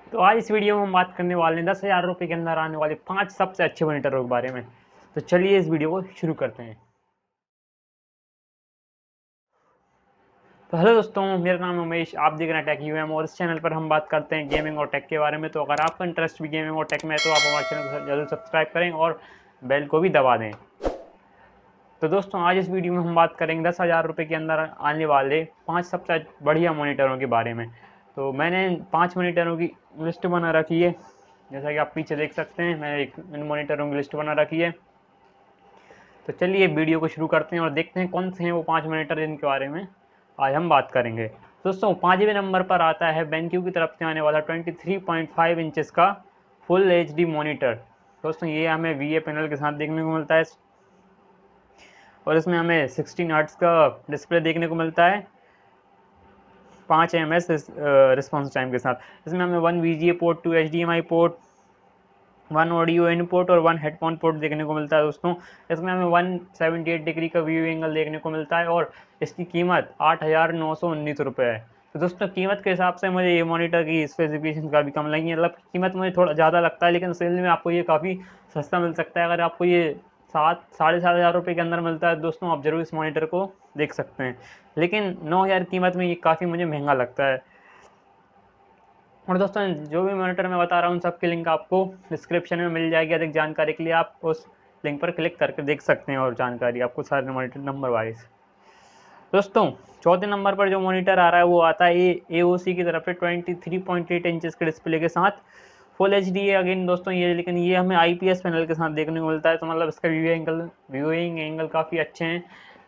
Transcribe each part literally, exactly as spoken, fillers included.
तो आज इस वीडियो में हम बात करने वाले हैं दस हज़ार रुपये के अंदर आने वाले पाँच सबसे अच्छे मॉनिटरों के बारे में। तो चलिए इस वीडियो को शुरू करते हैं। तो हेलो दोस्तों, मेरा नाम है उमेश, आप देख रहे हैं टेक यू एम और इस चैनल पर हम बात करते हैं गेमिंग और टेक के बारे में। तो अगर आपका इंटरेस्ट भी गेमिंग और टेक में है तो आप हमारे चैनल को जरूर सब्सक्राइब करें और बेल को भी दबा दें। तो दोस्तों आज इस वीडियो में हम बात करेंगे दस हज़ार रुपये के अंदर आने वाले पाँच सबसे बढ़िया मॉनिटरों के बारे में। तो मैंने पाँच मॉनिटरों की लिस्ट बना रखी है, जैसा कि आप पीछे देख सकते हैं। मैंने एक इन मॉनिटरों की लिस्ट बना रखी है। तो चलिए वीडियो को शुरू करते हैं और देखते हैं कौन से हैं वो पाँच मॉनिटर जिनके बारे में आज हम बात करेंगे। दोस्तों पाँचवें नंबर पर आता है बेंक्यू की तरफ से आने वाला तेईस पॉइंट पाँच इंचेस का फुल एच डी मॉनिटर। दोस्तों ये हमें वी ए पैनल के साथ देखने को मिलता है और इसमें हमें सिक्सटीन हर्ट्ज का डिस्प्ले देखने को मिलता है पाँच एम एस रिस्पॉन्स टाइम के साथ। इसमें हमें one V G A port, two H D M I port, one audio in port और वन हेडफोन पोर्ट देखने को मिलता है। दोस्तों इसमें हमें वन सेवेंटी एट डिग्री का व्यू एंगल देखने को मिलता है और इसकी कीमत आठ हज़ार नौ सौ उन्नीस रुपये है। तो दोस्तों कीमत के हिसाब से मुझे ये मॉनिटर की स्पेसिफिकेशन काफ़ी कम लगी है। मतलब कीमत मुझे थोड़ा ज़्यादा लगता है, लेकिन सेल में आपको ये काफ़ी सस्ता मिल सकता है। अगर आपको ये सात साढ़े सात हज़ार रुपये के अंदर मिलता है दोस्तों, आप जरूर इस मॉनिटर को देख सकते हैं। लेकिन नौ हज़ार कीमत में ये काफ़ी मुझे महंगा लगता है। और दोस्तों जो भी मॉनिटर मैं बता रहा हूँ सबकी लिंक आपको डिस्क्रिप्शन में मिल जाएगी। अधिक जानकारी के लिए आप उस लिंक पर क्लिक करके देख सकते हैं और जानकारी आपको सारे मॉनिटर नंबर वाइज। दोस्तों चौथे नंबर पर जो मॉनिटर आ रहा है वो आता है ए ओ सी की तरफ से तेईस पॉइंट आठ इंचेस के डिस्प्ले के साथ फुल एच डी है अगेन दोस्तों ये, लेकिन ये हमें आई पी एस पैनल के साथ देखने को मिलता है। तो मतलब इसका व्यू एंगल व्यूइंग एंगल काफ़ी अच्छे हैं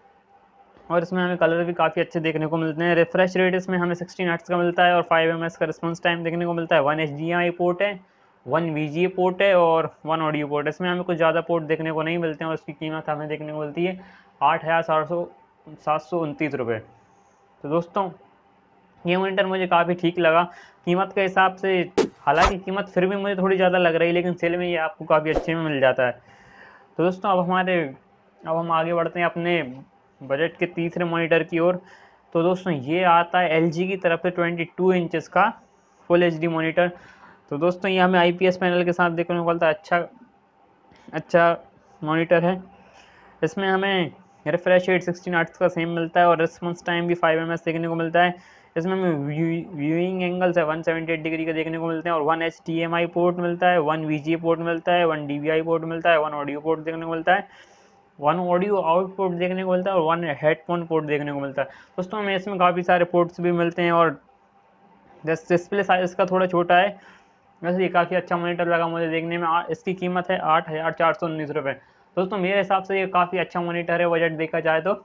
और इसमें हमें कलर भी काफ़ी अच्छे देखने को मिलते हैं। रिफ्रेश रेट इसमें हमें सिक्सटीन हर्ट्ज का मिलता है और फाइव एम एस का रिस्पॉन्स टाइम देखने को मिलता है। One H D M I port है, one V G A port है और वन ऑडियो पोर्ट है। इसमें हमें कुछ ज़्यादा पोर्ट देखने को नहीं मिलते हैं और उसकी कीमत हमें देखने को मिलती है आठ हज़ार सात सौ सात सौ उनतीस रुपये। तो दोस्तों ये मॉनिटर मुझे काफ़ी ठीक लगा कीमत के हिसाब से। हालांकि कीमत फिर भी मुझे थोड़ी ज़्यादा लग रही है, लेकिन सेल में ये आपको काफ़ी अच्छे में मिल जाता है। तो दोस्तों अब हमारे अब हम आगे बढ़ते हैं अपने बजट के तीसरे मॉनिटर की ओर। तो दोस्तों ये आता है एल जी की तरफ से बाईस इंचेस का फुल एच डी मॉनिटर। तो दोस्तों ये हमें आई पी एस पैनल के साथ देखने को मिलता है। अच्छा अच्छा मॉनिटर है। इसमें हमें रिफ्रेश रेट सिक्सटीन हर्ट्ज का सेम मिलता है और रिस्पॉन्स टाइम भी फाइव एम एस देखने को मिलता है। इसमें हमें व्यूइंग एंगल से वन सेवेंटी एट डिग्री का देखने को मिलते हैं और one H D M I port मिलता है, one V G A port मिलता है, one D V I port मिलता है, वन ऑडियो पोर्ट देखने को मिलता है, वन ऑडियो आउटपुट देखने को मिलता है और वन हेडफोन पोर्ट देखने को मिलता है। दोस्तों हमें इसमें काफ़ी सारे पोर्ट्स भी मिलते हैं और डिस्प्ले साइज इसका थोड़ा छोटा है। वैसे ये काफ़ी अच्छा मॉनिटर लगा मुझे देखने में। इसकी कीमत है आठ हज़ार चार सौ उन्नीस रुपये। दोस्तों मेरे हिसाब से ये काफ़ी अच्छा मॉनिटर है बजट देखा जाए तो।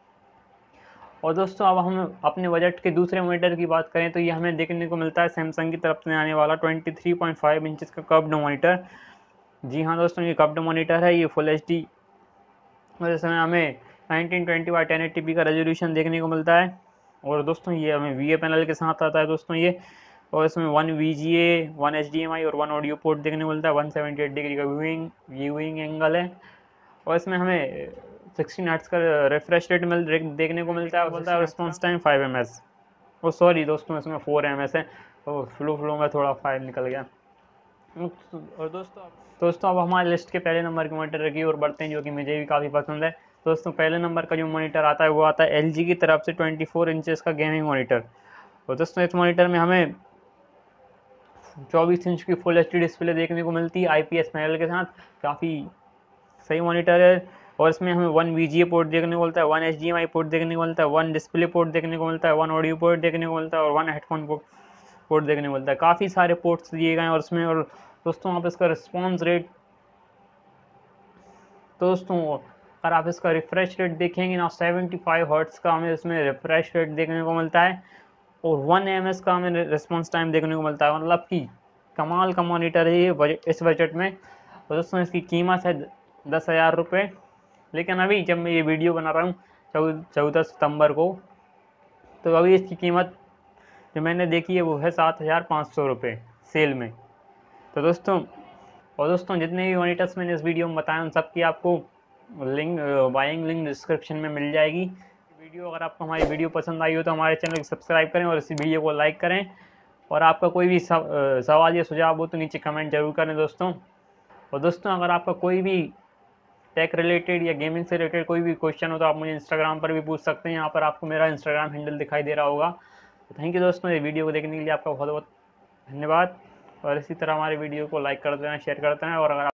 और दोस्तों अब हम अपने बजट के दूसरे मॉनिटर की बात करें तो ये हमें देखने को मिलता है सैमसंग की तरफ से आने वाला तेईस पॉइंट पाँच इंचेस का कर्व्ड मॉनिटर। जी हाँ दोस्तों ये कर्व्ड मॉनिटर है, ये फुल एच डी और इसमें हमें nineteen twenty by ten eighty P का रेजोल्यूशन देखने को मिलता है। और दोस्तों ये हमें वी ए पैनल के साथ आता है दोस्तों ये, और इसमें one V G A, one H D M I और वन ऑडियो पोर्ट देखने को मिलता है। वन सेवेंटी एट डिग्री का व्यूइंग व्यूइंग एंगल है और इसमें हमें सिक्सटीन हर्ट्ज का रिफ्रेश रेट मिल देखने को मिलता है। बोलता है response time five M S. Oh sorry दोस्तों इसमें फोर एम एस है, तो फ्लो फ्लो में थोड़ा फाइव निकल गया। और दोस्तों दोस्तों अब हमारे लिस्ट के पहले नंबर के मॉनिटर की ओर बढ़ते हैं, जो कि मुझे भी काफ़ी पसंद है। दोस्तों पहले नंबर का जो मॉनिटर आता है वो आता है एल जी की तरफ से ट्वेंटी फोर इंचेस का गेमिंग मॉनिटर। और दोस्तों इस मॉनिटर में हमें चौबीस इंच की फुल एच डी डिस्प्ले देखने को मिलती है आई पी एस पैनल के साथ। काफ़ी सही मॉनिटर है और इसमें हमें one V G A port देखने को मिलता है, one H D M I port देखने को मिलता है, वन डिस्प्ले पोर्ट देखने को मिलता है, वन ऑडियो पोर्ट देखने को मिलता है और वन हेडफोन पोर्ट देखने को मिलता है। काफ़ी सारे पोर्ट्स दिए गए हैं और उसमें। और दोस्तों आप इसका रिस्पॉन्स रेट दोस्तों अगर आप इसका रिफ्रेश रेट देखेंगे ना, सेवेंटी फाइव हर्ट्स का हमें इसमें रिफ्रेश रेट देखने को मिलता है और वन एम एस का हमें रिस्पॉन्स टाइम देखने को मिलता है। मतलब कि कमाल का मॉनिटर है ये इस बजट में। और दोस्तों इसकी कीमत है दस हज़ार रुपये, लेकिन अभी जब मैं ये वीडियो बना रहा हूँ चौदह सितंबर को, तो अभी इसकी कीमत जो मैंने देखी है वो है सात हज़ार पाँच सौ रुपये सेल में। तो दोस्तों और दोस्तों जितने भी मॉनिटर्स मैंने इस वीडियो में बताया उन सब की आपको लिंक बाइंग लिंक डिस्क्रिप्शन में मिल जाएगी। वीडियो अगर आपको हमारी वीडियो पसंद आई हो तो हमारे चैनल को सब्सक्राइब करें और इस वीडियो को लाइक करें और आपका कोई भी सवाल या सुझाव हो तो नीचे कमेंट जरूर करें दोस्तों। और दोस्तों अगर आपका कोई भी टेक रिलेटेड या गेमिंग से रिलेटेड कोई भी क्वेश्चन हो तो आप मुझे इंस्टाग्राम पर भी पूछ सकते हैं। यहाँ पर आपको मेरा इंस्टाग्राम हैंडल दिखाई दे रहा होगा। तो थैंक यू दोस्तों, ये वीडियो को देखने के लिए आपका बहुत बहुत धन्यवाद। और इसी तरह हमारे वीडियो को लाइक कर देना, शेयर करते हैं। और अगर